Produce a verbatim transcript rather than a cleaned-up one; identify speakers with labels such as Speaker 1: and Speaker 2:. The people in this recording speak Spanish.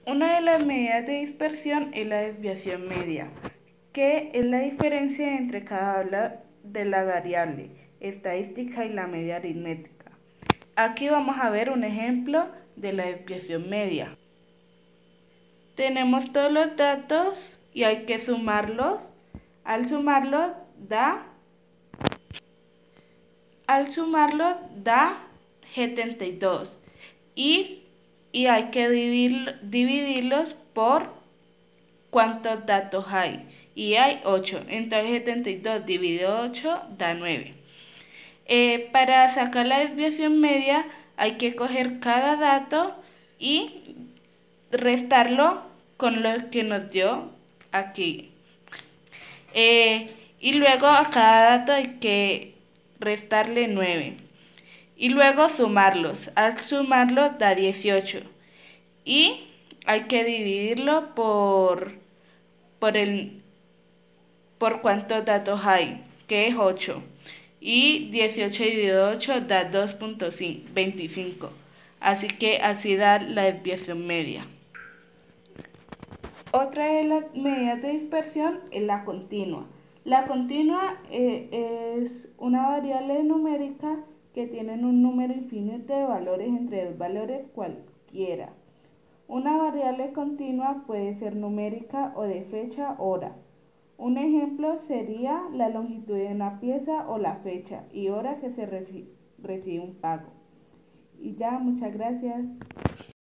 Speaker 1: Una de las medidas de dispersión es la desviación media, que es la diferencia entre cada una de la variable estadística y la media aritmética. Aquí vamos a ver un ejemplo de la desviación media. Tenemos todos los datos y hay que sumarlos. Al sumarlos da, al sumarlos da setenta y dos y, y hay que dividir, dividirlos por cuántos datos hay. Y hay ocho, entonces setenta y dos dividido ocho da nueve. Eh, para sacar la desviación media hay que coger cada dato y restarlo con lo que nos dio aquí. Eh, y luego a cada dato hay que restarle nueve. Y luego sumarlos. Al sumarlo da dieciocho. Y hay que dividirlo por, por, el, por cuántos datos hay, que es ocho. Y dieciocho dividido ocho da dos punto veinticinco. Así que así da la desviación media. Otra de las medidas de dispersión es la continua. La continua eh, es una variable numérica que tiene un número infinito de valores entre dos valores cualquiera. Una variable continua puede ser numérica o de fecha hora. Un ejemplo sería la longitud de una pieza o la fecha y hora que se recibe un pago. Y ya, muchas gracias.